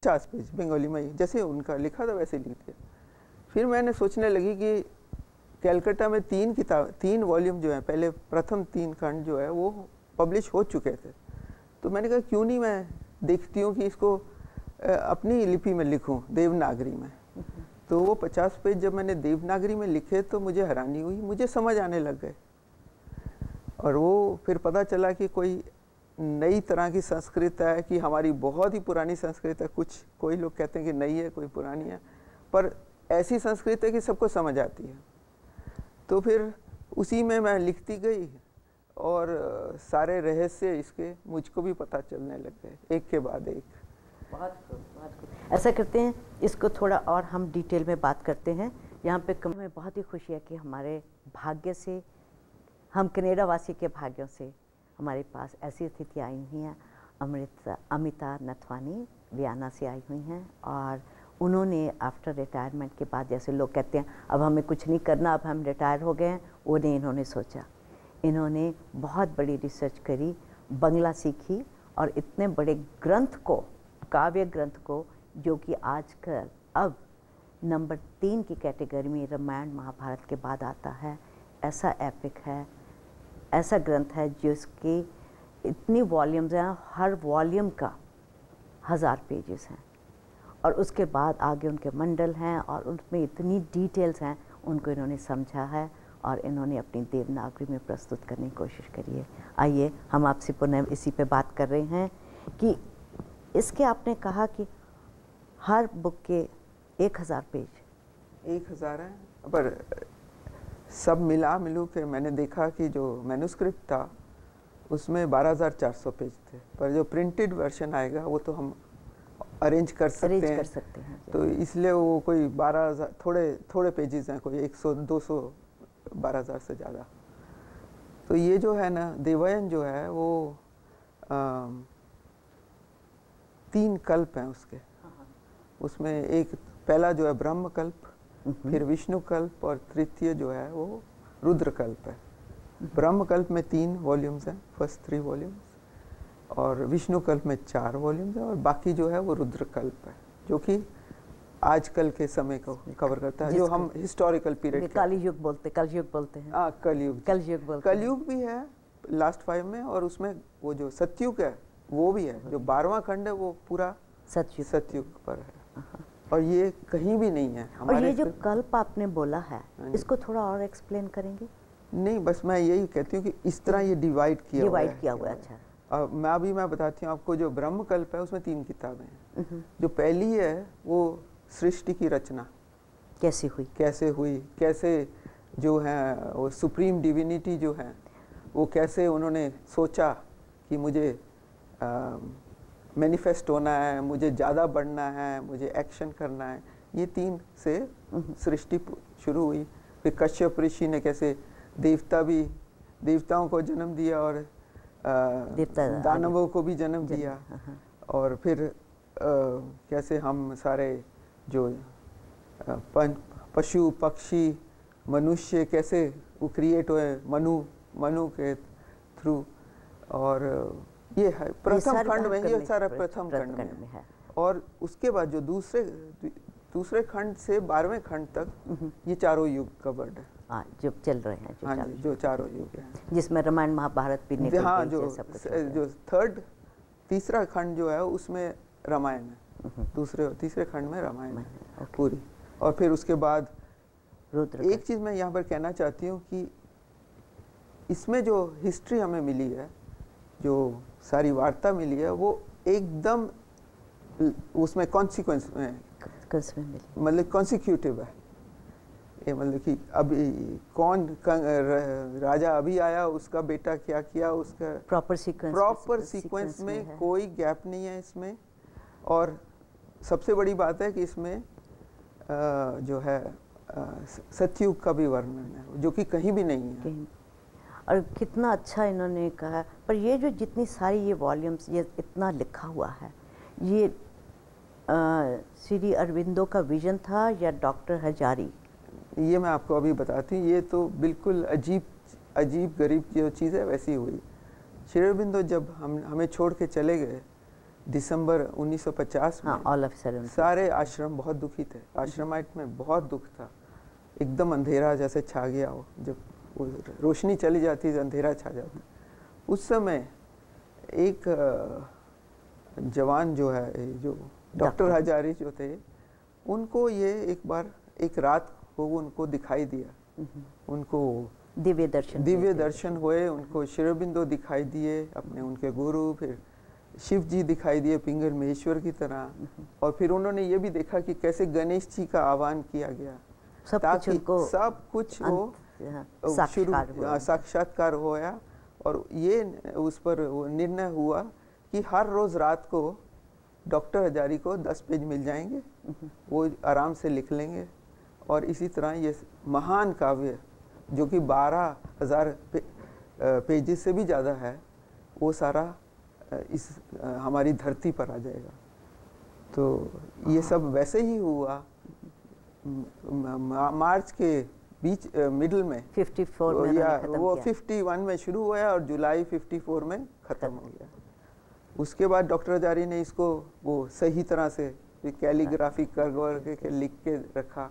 50 page Bengali में, जैसे उनका लिखा था वैसे लिख दिया। फिर मैंने सोचने लगी कि कैलकाटा में 3 वॉल्यूम जो है, पहले प्रथम 3 खंड जो है वो पब्लिश हो चुके थे। तो मैंने कहा क्यों नहीं मैं देखती हूँ कि इसको अपनी लिपि में लिखूं, देवनागरी में। तो वो 50 पेज जब मैंने देवनागरी में लिखे तो मुझे हैरानी हुई, मुझे समझ आने लग गए। और वो फिर पता चला कि कोई नई तरह की संस्कृत है, कि हमारी बहुत ही पुरानी संस्कृत है। कोई लोग कहते हैं कि नई है, कोई पुरानी है, पर ऐसी संस्कृत है कि सबको समझ आती है। तो फिर उसी में मैं लिखती गई और सारे रहस्य इसके मुझको भी पता चलने लग गए, एक के बाद एक। बहुत खूब। ऐसा करते हैं, इसको थोड़ा और हम डिटेल में बात करते हैं। यहाँ पे हमें बहुत ही खुशी है कि हमारे भाग्य से, हम कनाडा वासी के भाग्यों से हमारे पास ऐसी स्थिति आई हुई है। अमिता नथवानी वियना से आई हुई हैं और उन्होंने आफ्टर रिटायरमेंट के बाद, जैसे लोग कहते हैं अब हमें कुछ नहीं करना, अब हम रिटायर हो गए हैं, वो नहीं इन्होंने सोचा। इन्होंने बहुत बड़ी रिसर्च करी, बंगला सीखी और इतने बड़े ग्रंथ को, काव्य ग्रंथ को, जो कि आजकल अब नंबर 3 की कैटेगरी में रामायण महाभारत के बाद आता है। ऐसा एपिक है, ऐसा ग्रंथ है जिसकी इतनी वॉल्यूम्स हैं, हर वॉल्यूम का 1000 पेजेस हैं। और उसके बाद आगे उनके मंडल हैं और उनमें इतनी डिटेल्स हैं, उनको इन्होंने समझा है और इन्होंने अपनी देवनागरी में प्रस्तुत करने की कोशिश करी है। आइए हम आपसे पुनः इसी पे बात कर रहे हैं कि इसके आपने कहा कि हर बुक के 1000 पेज 1000 हैं, पर सब मिलू के मैंने देखा कि जो मैन्युस्क्रिप्ट था उसमें 12400 पेज थे, पर जो प्रिंटेड वर्जन आएगा वो तो हम अरेंज कर सकते हैं। तो इसलिए वो कोई 12000 थोड़े पेजेस हैं, कोई 100-200, 12000 से ज़्यादा। तो ये जो है ना देवयन जो है वो 3 कल्प हैं उसके। उसमें एक पहला जो है ब्रह्म कल्प, फिर विष्णु कल्प और तृतीय जो है वो रुद्र कल्प है। ब्रह्म कल्प में 3 वॉल्यूम्स हैं, फर्स्ट 3 वॉल्यूम्स, और विष्णु कल्प में 4 वॉल्यूम्स हैं, और बाकी जो है वो रुद्र कल्प है, जो कि आजकल के समय को कवर करता है, जो हम हिस्टोरिकल पीरियड कलयुग बोलते हैं। हाँ, कलयुग भी है लास्ट 5 में, और उसमें वो जो सतयुग है वो भी है। जो 12वां खंड है वो पूरा सतयुग पर है, और ये कहीं भी नहीं है। और ये जो कल्प आपने बोला है, इसको थोड़ा और एक्सप्लेन करेंगे? नहीं, बस मैं यही कहती हूँ कि इस तरह ये डिवाइड किया हुआ है। अच्छा। मैं बताती हूँ आपको। जो ब्रह्म कल्प है उसमें 3 किताबें हैं। जो पहली है वो सृष्टि की रचना कैसे हुई, कैसे जो है वो सुप्रीम डिविनिटी जो है वो कैसे उन्होंने सोचा कि मुझे मैनिफेस्ट होना है, मुझे ज़्यादा बढ़ना है, मुझे एक्शन करना है। ये 3 से सृष्टि शुरू हुई। फिर कश्यप ऋषि ने कैसे देवताओं को जन्म दिया और दानवों को भी जन्म दिया, और फिर कैसे हम सारे जो पशु पक्षी मनुष्य कैसे वो क्रिएट हुए मनु के थ्रू। और ये है प्रथम खंड में, ये सारा प्रथम खंड में है। और उसके बाद जो दूसरे खंड से 12वें खंड तक ये चारों युग कवर्ड है। जो चल रहे हैं, जो चारों युग है, जिसमें रामायण महाभारत भी निकल हाँ, जो तीसरा खंड जो है उसमें रामायण है। दूसरे और तीसरे खंड में रामायण है पूरी। और फिर उसके बाद एक चीज़ मैं यहाँ पर कहना चाहती हूँ कि इसमें जो हिस्ट्री हमें मिली है, जो सारी वार्ता मिली है, वो एकदम उसमें कॉन्सिक्वेंस में मतलब कॉन्सिक्यूटिव है। ये मतलब कि अभी कौन राजा अभी आया, उसका बेटा क्या किया, उसका प्रॉपर सीक्वेंस में कोई गैप नहीं है इसमें। और सबसे बड़ी बात है कि इसमें जो है सतयुग का भी वर्णन है, जो कि कहीं भी नहीं है। और कितना अच्छा इन्होंने कहा। पर ये जो जितनी सारी ये वॉल्यूम्स, ये इतना लिखा हुआ है, ये श्री अरविंदो का विजन था या डॉक्टर हजारी? ये मैं आपको अभी बताती हूँ। ये तो बिल्कुल अजीब गरीब जो चीज़ है वैसी हुई। श्री अरविंदो जब हमें छोड़ के चले गए दिसंबर 1950 में ऑल ऑफ सडन सारे आश्रम बहुत दुखी थे। आश्रमाइट में बहुत दुख था, एकदम अंधेरा जैसे छा गया हो, जब वो रोशनी चली जाती है तो अंधेरा छा जाता। उस समय एक जवान जो है, जो डॉक्टर हजारी जो थे, उनको ये एक बार एक रात को उनको दिखाई दिया, उनको दिव्य दर्शन हुए, उनको श्री अरबिंदो दिखाई दिए, अपने उनके गुरु, फिर शिव जी दिखाई दिए पिंगल महेश्वर की तरह, और फिर उन्होंने ये भी देखा कि कैसे गणेश जी का आह्वान किया गया ताकि सब कुछ वो साक्षात्कार होया। और ये उस पर निर्णय हुआ कि हर रोज रात को डॉक्टर हजारी को 10 पेज मिल जाएंगे, वो आराम से लिख लेंगे, और इसी तरह ये महान काव्य जो कि 12,000 पेजेस से भी ज़्यादा है, वो सारा इस हमारी धरती पर आ जाएगा। तो ये सब वैसे ही हुआ। मार्च के बीच मिडल में 54 में या वो 51 में शुरू हुआ और जुलाई 54 में ख़त्म हो गया। उसके बाद डॉक्टर हजारी ने इसको वो सही तरह से कैलीग्राफी कर के लिख के रखा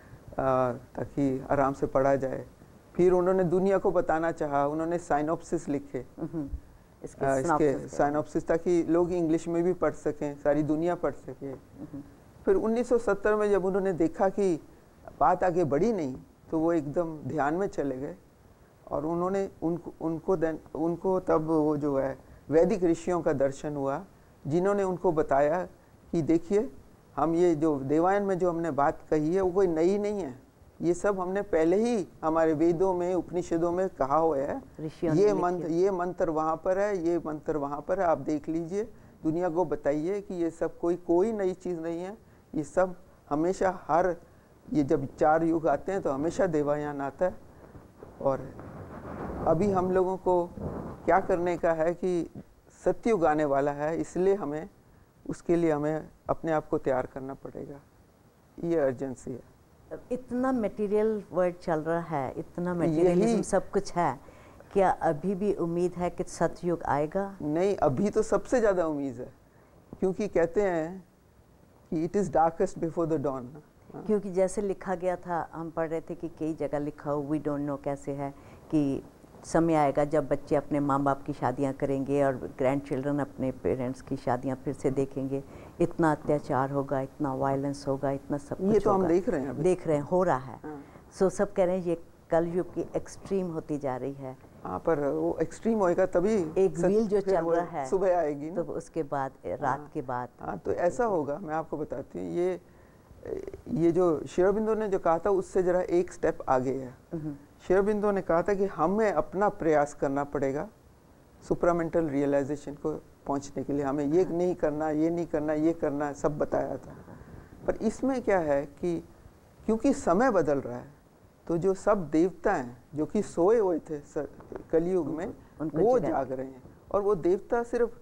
ताकि आराम से पढ़ा जाए। फिर उन्होंने दुनिया को बताना चाहा, उन्होंने साइनॉप्सिस लिखे, इसके साइनॉप्सिस, ताकि लोग इंग्लिश में भी पढ़ सकें, सारी दुनिया पढ़ सके। फिर 1970 में जब उन्होंने देखा कि बात आगे बढ़ी नहीं, तो वो एकदम ध्यान में चले गए, और उन्होंने उनको तब वो जो है वैदिक ऋषियों का दर्शन हुआ, जिन्होंने उनको बताया कि देखिए, हम ये जो देवायन में जो हमने बात कही है वो कोई नई नहीं है, ये सब हमने पहले ही हमारे वेदों में उपनिषदों में कहा हुआ है। ये मंत्र वहाँ पर है, ये मंत्र वहाँ पर है, आप देख लीजिए, दुनिया को बताइए कि ये सब कोई नई चीज़ नहीं है, ये सब हमेशा ये जब 4 युग आते हैं तो हमेशा देवायन आता है। और अभी हम लोगों को क्या करने का है कि सतयुग आने वाला है, इसलिए उसके लिए हमें अपने आप को तैयार करना पड़ेगा, ये अर्जेंसी है। इतना मटेरियल वर्ल्ड चल रहा है, इतना मटेरियलिज्म सब कुछ है, क्या अभी भी उम्मीद है कि सतयुग आएगा? नहीं, अभी तो सबसे ज़्यादा उम्मीद है, क्योंकि कहते हैं कि it is darkest before the dawn. क्योंकि जैसे लिखा गया था, हम पढ़ रहे थे कि कई जगह लिखा हो, वी डोंट नो कैसे है, कि समय आएगा जब बच्चे अपने माँ बाप की शादियाँ करेंगे और ग्रैंड चिल्ड्रन अपने पेरेंट्स की शादियाँ फिर से देखेंगे, इतना अत्याचार होगा, इतना वायलेंस होगा, इतना सब कुछ ये तो हम देख रहे हैं, हो रहा है। सो सब कह रहे हैं ये कलयुग की एक्सट्रीम होती जा रही है। हाँ, पर वो एक्सट्रीम होएगा तभी एक व्हील जो चल रहा है सुबह आएगी, तो उसके बाद रात के बाद। हाँ, तो ऐसा होगा। मैं आपको बताती हूँ, ये जो श्री अरबिंदो ने जो कहा था उससे जरा एक स्टेप आगे है। श्री अरबिंदो ने कहा था कि हमें अपना प्रयास करना पड़ेगा सुप्रामेंटल रियलाइजेशन को पहुंचने के लिए, हमें ये नहीं करना, ये नहीं करना, ये करना, सब बताया था। पर इसमें क्या है कि क्योंकि समय बदल रहा है, तो जो सब देवता हैं जो कि सोए हुए थे कलयुग में, वो जाग रहे हैं। और वो देवता सिर्फ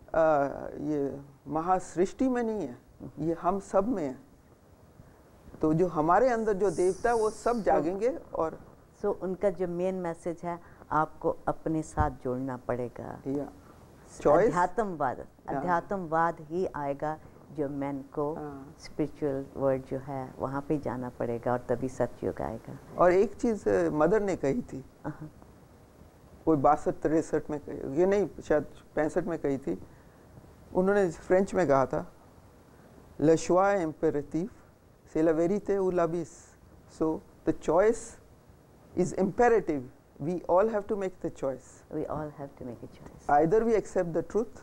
ये महासृष्टि में नहीं है, ये हम सब में है। तो जो हमारे अंदर जो देवता है वो सब जागेंगे। और उनका जो मेन मैसेज है, आपको अपने साथ जोड़ना पड़ेगा। अध्यात्मवाद ही आएगा, जो मैन को स्पिरिचुअल वर्ल्ड जो है वहाँ पे जाना पड़ेगा, और तभी सतयुग आएगा। और एक चीज़ मदर ने कही थी, कोई 62-63 में कही, ये नहीं शायद 65 में कही थी। उन्होंने फ्रेंच में कहा था, Le choix est impératif, c'est la vérité ou l'abysse. So the choice is imperative. We all have to make the choice. We all have to make a choice. Either we accept the truth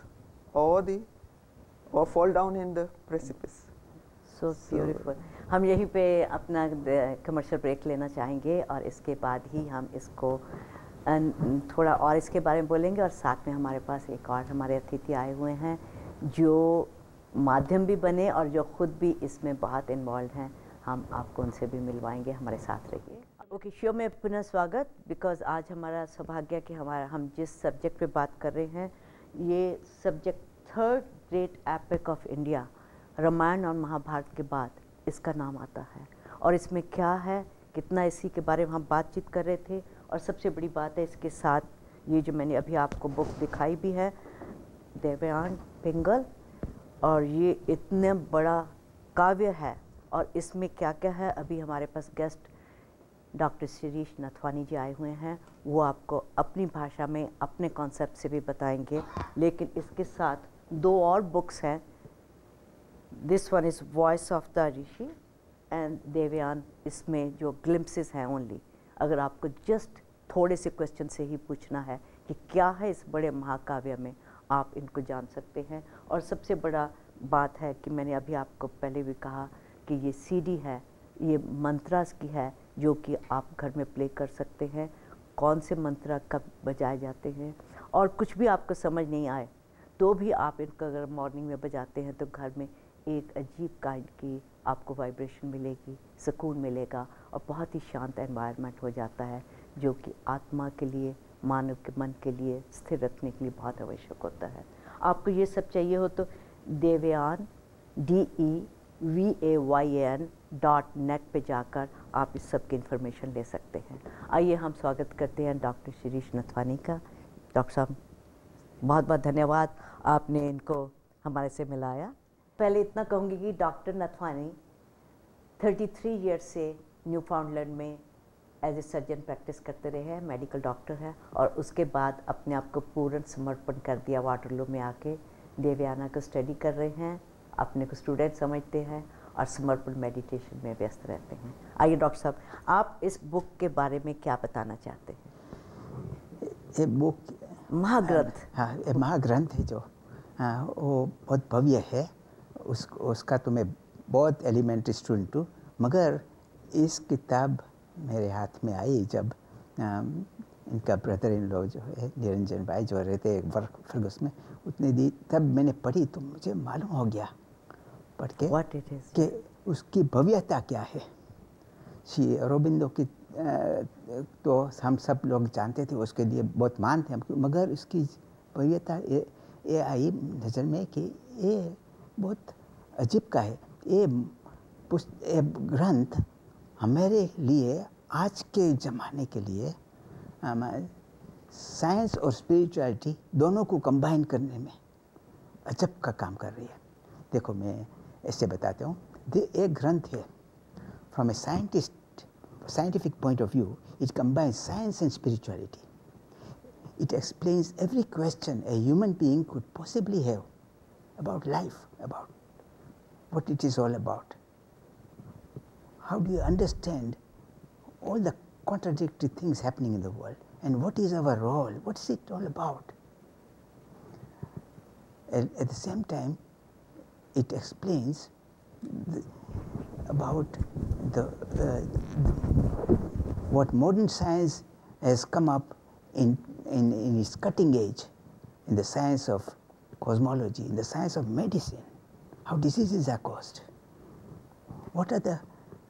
or fall down in the precipice. So beautiful. हम यहीं पे अपना commercial break लेना चाहेंगे, और इसके बाद ही हम इसको थोड़ा और इसके बारे में बोलेंगे। और साथ में हमारे पास एक और हमारे अतिथि आए हुए हैं जो माध्यम भी बने और जो खुद भी इसमें बहुत इन्वॉल्व हैं। हम आपको उनसे भी मिलवाएंगे, हमारे साथ रहिए। ओके, शो में पुनः स्वागत। बिकॉज आज हमारा सौभाग्य कि हम जिस सब्जेक्ट पे बात कर रहे हैं, ये subject third great epic of India, Ramayana और महाभारत के बाद इसका नाम आता है। और इसमें क्या है, कितना, इसी के बारे में हम बातचीत कर रहे थे। और सबसे बड़ी बात है, इसके साथ ये जो मैंने अभी आपको बुक दिखाई भी है, देवयान पिंगल, और ये इतने बड़ा काव्य है और इसमें क्या क्या है, अभी हमारे पास गेस्ट डॉक्टर शिरीष नथवानी जी आए हुए हैं, वो आपको अपनी भाषा में अपने कॉन्सेप्ट से भी बताएंगे। लेकिन इसके साथ 2 और बुक्स हैं। This one is voice of the Rishi and Devayan, इसमें जो ग्लिम्पसेस हैं ओनली, अगर आपको जस्ट थोड़े से क्वेश्चन से ही पूछना है कि क्या है इस बड़े महाकाव्य में, आप इनको जान सकते हैं। और सबसे बड़ा बात है कि मैंने अभी आपको पहले भी कहा कि ये सीडी है, ये मंत्रास की है, जो कि आप घर में प्ले कर सकते हैं। कौन से मंत्र कब बजाए जाते हैं, और कुछ भी आपको समझ नहीं आए तो भी आप इनको अगर मॉर्निंग में बजाते हैं तो घर में एक अजीब काइंड की आपको वाइब्रेशन मिलेगी, सुकून मिलेगा और बहुत ही शांत एनवायरनमेंट हो जाता है, जो कि आत्मा के लिए, मानव के मन के लिए स्थिर रखने के लिए बहुत आवश्यक होता है। आपको ये सब चाहिए हो तो देवयान DEVAYAN.net पे जाकर आप इस सब की इन्फॉर्मेशन ले सकते हैं। आइए हम स्वागत करते हैं डॉक्टर शिरीष नथवानी का। डॉक्टर साहब, बहुत बहुत धन्यवाद, आपने इनको हमारे से मिलाया। पहले इतना कहूँगी कि डॉक्टर नथवानी 33 ईयर्स से न्यू फाउंडलैंड में एज ए सर्जन प्रैक्टिस करते रहे हैं, मेडिकल डॉक्टर हैं, और उसके बाद अपने आप को पूर्ण समर्पण कर दिया। वाटरलू में आके देवयाना को स्टडी कर रहे हैं, अपने को स्टूडेंट समझते हैं और समर्पण मेडिटेशन में व्यस्त रहते हैं। आइए डॉक्टर साहब, आप इस बुक के बारे में क्या बताना चाहते हैं? ये बुक महाग्रंथ, हाँ, ये महाग्रंथ है जो वो बहुत भव्य है। उसका तो मैं बहुत एलिमेंट्री स्टूडेंट हूँ, मगर इस किताब मेरे हाथ में आई जब इनका ब्रदर इन लॉ जो है निरंजन भाई जो रहते हैं फर्गस में, उतने दी तब मैंने पढ़ी तो मुझे मालूम हो गया पढ़ के कि उसकी भव्यता क्या है। श्री अरबिंदो की तो हम सब लोग जानते थे, उसके लिए बहुत मान थे, मगर इसकी भव्यता ये आई नज़र में कि ये बहुत अजीब का है। ये ग्रंथ हमारे लिए, आज के ज़माने के लिए, साइंस और स्पिरिचुअलिटी दोनों को कंबाइन करने में अजब का काम कर रही है। देखो मैं ऐसे बताता हूँ, एक ग्रंथ है from a scientific point of view, it combines science and spirituality. It explains every question a human being could possibly have about life, about what it is all about. How do you understand all the contradictory things happening in the world, and what is our role, what is it all about? At the same time, it explains about what modern science has come up in its cutting edge, in the science of cosmology, in the science of medicine, how diseases are caused. What are the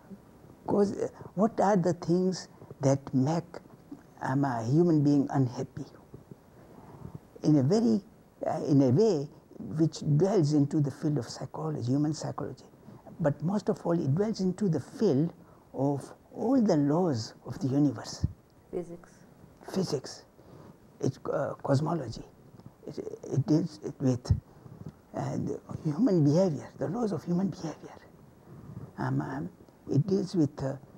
things that make a human being unhappy? In a way which dwells into the field of psychology, human psychology. But most of all, it dwells into the field of all the laws of the universe. Physics, it's cosmology. It deals with human behavior, the laws of human behavior. It deals with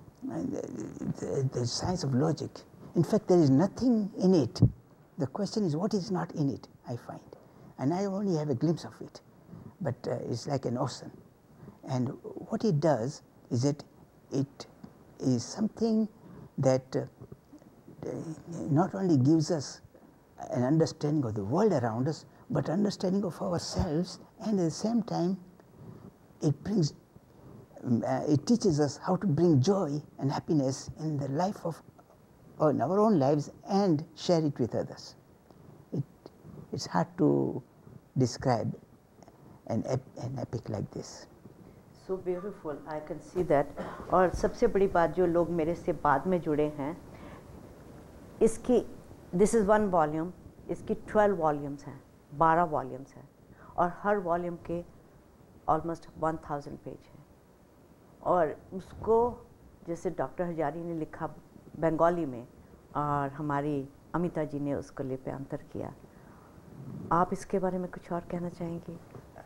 the science of logic. In fact, there is nothing in it. The question is what is not in it, I find. And I only have a glimpse of it, but it's like an ocean. And what it does is that it is something that not only gives us an understanding of the world around us, but understanding of ourselves, and at the same time it brings, it teaches us how to bring joy and happiness in the life of, or in our own lives, and share it with others. It's hard to describe an epic like this. So beautiful, I can see that. और सबसे बड़ी बात, जो लोग मेरे से बाद में जुड़े हैं, इसकी this is one volume, इसकी 12 volumes हैं, 12 volumes हैं, और हर volume के almost 1000 पेज हैं। और उसको जैसे डॉक्टर हजारी ने लिखा बंगाली में, और हमारी अमिता जी ने उसको लिप्यांतर किया। आप इसके बारे में कुछ और कहना चाहेंगे?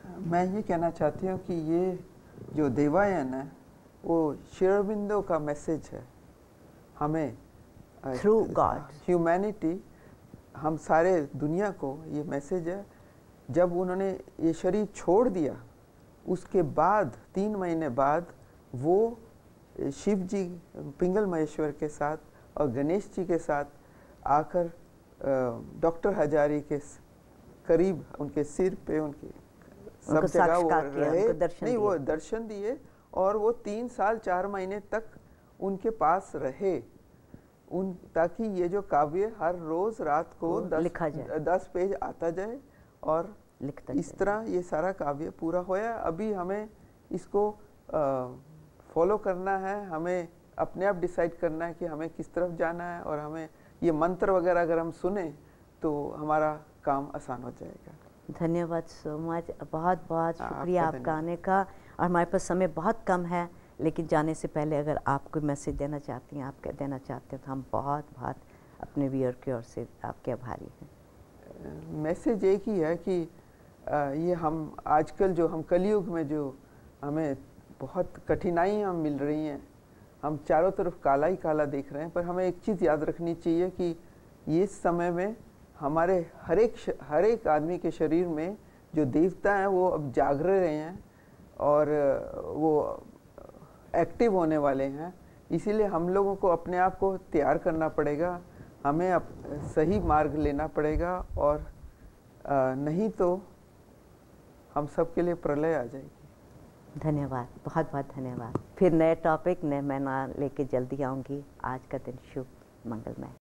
मैं ये कहना चाहती हूँ कि ये जो देवायन है वो श्री अरबिंदो का मैसेज है हमें, थ्रू गॉड, ह्यूमैनिटी, हम सारे दुनिया को ये मैसेज है। जब उन्होंने ये शरीर छोड़ दिया उसके बाद 3 महीने बाद वो शिव जी पिंगल महेश्वर के साथ और गणेश जी के साथ आकर डॉक्टर हजारी के करीब उनके सिर पे उनके सब जगह वो रहे, नहीं वो दर्शन दिए और वो 3 साल 4 महीने तक उनके पास रहे, ताकि ये जो काव्य हर रोज रात को 10 पेज आता जाए और इस तरह ये सारा काव्य पूरा होया। अभी हमें इसको फॉलो करना है, हमें अपने आप डिसाइड करना है कि हमें किस तरफ जाना है, और हमें ये मंत्र वगैरह अगर हम सुने तो हमारा काम आसान हो जाएगा। धन्यवाद सो मच, बहुत बहुत शुक्रिया आपका आने का। और हमारे पास समय बहुत कम है, लेकिन जाने से पहले अगर आप कोई मैसेज देना चाहती हैं, आप क्या देना चाहते हैं, तो हम बहुत बहुत अपने व्यूअर की ओर से आपके आभारी हैं। मैसेज एक ही है कि ये हम आजकल जो हम कलयुग में जो हमें बहुत कठिनाइयाँ मिल रही हैं, हम चारों तरफ काला ही काला देख रहे हैं, पर हमें एक चीज़ याद रखनी चाहिए कि ये समय में हमारे हर एक आदमी के शरीर में जो देवता हैं वो अब जाग रहे हैं और वो एक्टिव होने वाले हैं। इसीलिए हम लोगों को अपने आप को तैयार करना पड़ेगा, हमें सही मार्ग लेना पड़ेगा, और नहीं तो हम सब के लिए प्रलय आ जाएगी। धन्यवाद, बहुत बहुत धन्यवाद। फिर नए टॉपिक नए मैं लेके जल्दी आऊँगी। आज का दिन शुभ मंगलमय।